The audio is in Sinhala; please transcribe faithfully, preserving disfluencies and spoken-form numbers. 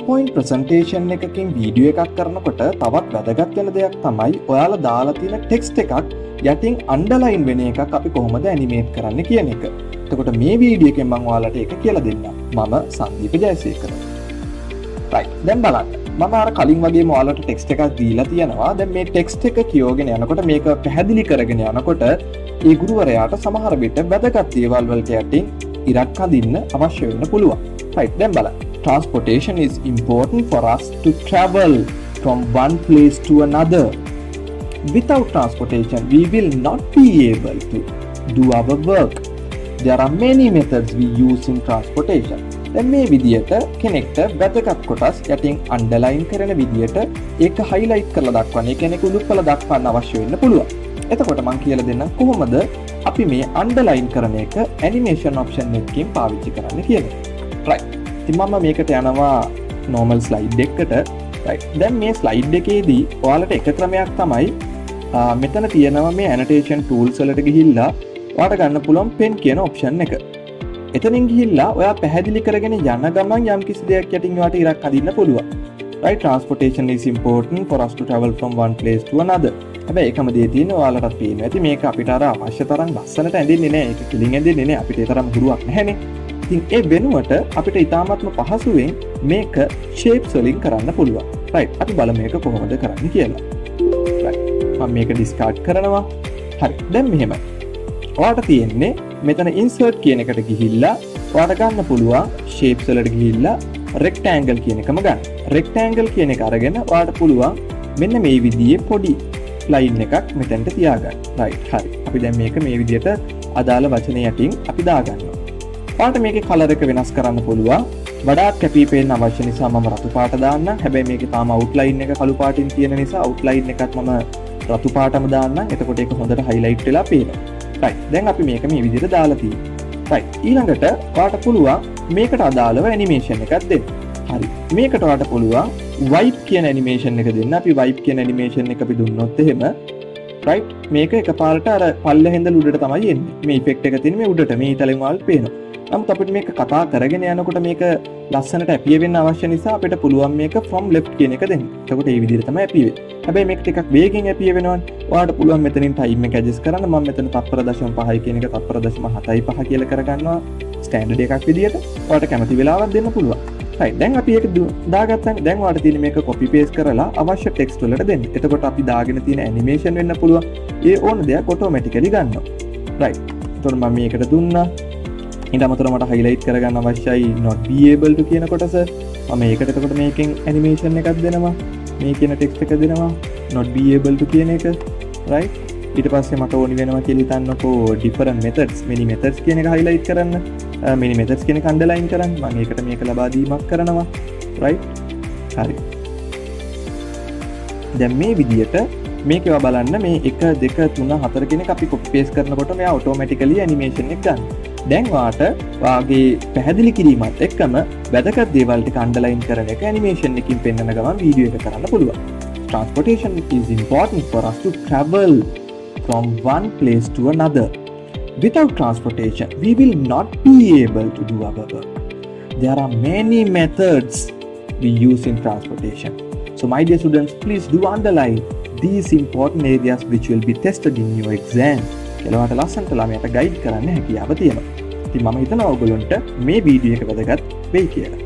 PowerPoint presentation එකකින් වීඩියෝ එකක් කරනකොට තවත් වැදගත් වෙන දෙයක් තමයි ඔයාලා දාලා තියෙන text එකක් යටින් underline වෙන එකක් අපි කොහොමද animate කරන්න කියන එක. එතකොට මේ වීඩියෝ එකෙන් මම ඔයාලට ඒක කියලා දෙන්නම්. මම සංදීප ජයසේකර. right. දැන් බලන්න. මම අර කලින් වගේම ඔයාලට text එකක් දීලා තියෙනවා. දැන් මේ text එක කියවගෙන යනකොට මේක පැහැදිලි කරගෙන යනකොට ඒ ගුරුවරයාට සමහර විට වැදගත් දේවල් වලට යටින් ඉරක් අඳින්න අවශ්‍ය වෙන්න පුළුවන්. right. දැන් බලන්න. Transportation is important for us to travel from one place to another. Without transportation, we will not be able to do our work. There are many methods we use in transportation. දැන් මේ විදියට කෙනෙක්ට වැදගත් කොටස් යටින් underline කරන විදියට ඒක highlight කරලා දක්වන්න. ඒ කියන්නේ කුළුප් කරලා දක්වන්න අවශ්‍ය වෙන්න පුළුවන්. එතකොට මම කියලා දෙන්නම් කොහොමද අපි මේ underline කරන එක animation option එකකින් පාවිච්චි කරන්න කියලා. right. ඉතින් මම මේකට යනවා normal slide එකකට. right. දැන් මේ slide එකේදී ඔයාලට එක ක්‍රමයක් තමයි මෙතන තියෙනවා මේ annotation tools වලට ගිහිල්ලා ඔයාලට ගන්න පුළුවන් pen කියන option එක. එතනින් ගිහිල්ලා ඔයා පැහැදිලි කරගෙන යන ගමන් යම් කිසි දෙයක් යටින් ඔයාලට ඉරක් අදින්න පුළුවන්. right. Transportation is important for us to travel from one place to another. හැබැයි එකම දේ තියෙන්නේ ඔයාලටත් පේනවා. ඉතින් මේක අපිට අර අවශ්‍ය තරම් ලස්සනට ඇඳෙන්නේ නැහැ. ඒක කිලින් ඇඳෙන්නේ නැහැ. අපිට ඒ තරම් ගුරුවක් නැහැනේ. ඉතින් ඒ වෙනුවට අපිට ඉතාමත්ම පහසුවෙන් මේක shapes වලින් කරන්න පුළුවන්. right. අපි බලමු මේක කොහොමද කරන්න කියලා. right. මම මේක discard කරනවා. හරි. දැන් මෙහෙමයි. ඔයාලට තියෙන්නේ මෙතන insert කියන එකට ගිහිල්ලා ඔයාලට ගන්න පුළුවන් shapes වලට ගිහිල්ලා rectangle කියන එකම ගන්න. rectangle කියන එක අරගෙන ඔයාලට පුළුවන් මෙන්න මේ විදිහේ පොඩි line එකක් මෙතනට තියාගන්න. right. හරි. අපි දැන් මේක මේ විදිහට අදාළ වචන යටින් අපි දාගන්නවා. පාට මේකේ කලර් එක වෙනස් කරන්න පුළුවන්. වඩාත් කැපී පෙනෙන්න අවශ්‍ය නිසා මම රතු පාට දාන්නම්. හැබැයි මේකේ තාම outline එක කළු පාටින් තියෙන නිසා outline එකත් මම රතු පාටම දාන්නම්. එතකොට ඒක හොඳට highlight වෙලා පේනවා. right. දැන් අපි මේක මේ විදිහට දාලා තියෙනවා. right. ඊළඟට ඔයාලට පුළුවන් මේකට අදාළව animation එකක් දෙන්න. හරි. මේකට ඔයාලට පුළුවන් wipe කියන animation එක දෙන්න. අපි wipe කියන animation එක අපි දුන්නොත් එහෙම right. මේක එකපාරට අර පල්ලෙ හින්දා උඩට තමයි එන්නේ. මේ effect එක තියෙන්නේ මේ උඩට මේ ඉතලෙන් ඔයාලට පේනවා. නමුත් අපිට මේක කතා කරගෙන යනකොට මේක ලස්සනට ඇපිය වෙන්න අවශ්‍ය නිසා අපිට පුළුවන් මේක from left කියන එක දෙන්න. එතකොට මේ විදිහට තමයි ඇපිය වෙන්නේ. හැබැයි මේක ටිකක් වේගෙන් ඇපිය වෙනවනේ. ඔයාලට පුළුවන් මෙතනින් time එක adjust කරන්න. මම මෙතන තත්පර දශම පහයි කියන එක තත්පර දශම හතයි පහ කියලා කරගන්නවා. standard එකක් විදිහට. ඔයාලට කැමති වෙලාවක් දෙන්න පුළුවන්. right. දැන් අපි ඒක දාගත්තානේ. දැන් ඔයාලට තියෙන මේක copy paste කරලා අවශ්‍ය text වලට දෙන්න. එතකොට අපි දාගෙන තියෙන animation වෙන්න පුළුවන්. ඒ ඕන දෙයක් automatically ගන්නවා. right. එතකොට මම මේකට දුන්නා. ඊට අමතරව මට highlight කරගන්න අවශ්‍යයි not be able to කියන කොටස. මම ඒකට එතකොට මේකෙන් animation එකක් දෙනවා. මේ කියන text එක දෙනවා not be able to කියන එක. right. ඊට පස්සේ මට ඕනි වෙනවා කියලා හිතන්නකෝ different methods many methods කියන එක highlight කරන්න. many methods කියන එක underline කරන්න. මම ඒකට මේක ලබා දීමක් කරනවා. right. හරි. දැන් මේ විදියට මේකව බලන්න මේ එක දෙක තුන හතර කෙනෙක් අපි copy paste කරනකොට මෙයා automatically animation එක ගන්න. දැන් වාට වාගේ පැහැදිලි කිරීමත් එක්කම වැදගත් දේවල් ටික underline කරන එක animation එකකින් පෙන්වන ගමන් වීඩියෝ එක කරන්න පුළුවන්. Transportation is important for us to travel from one place to another. Without transportation, we will not be able to do our work. There are many methods we use in transportation. So my dear students, please do underline these important areas which will be tested in your exam. එලවට ලස්සනට ළමයට ගයිඩ් කරන්න හැකියාව තියෙනවා. ඉතින් මම හිතනවා ඔයගොල්ලන්ට මේ වීඩියෝ එක වැදගත් වෙයි කියලා.